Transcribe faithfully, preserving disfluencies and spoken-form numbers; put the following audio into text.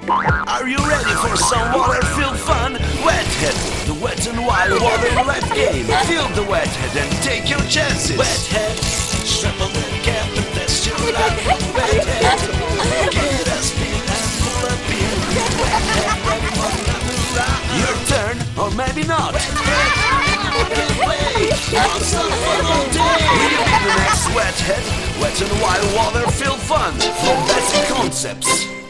Are you ready for some water-filled fun? Wethead, the wet and wild water life game. Feel the wethead and take your chances. Wethead, strap on the cap and test your luck. Wethead, get a spin and pull a pin. Wethead, ready for another round. Your turn, or maybe not. Wethead, can play. Non-stop fun all day. Will you be the next wethead? Wet and wild water-filled fun from Basic Concepts.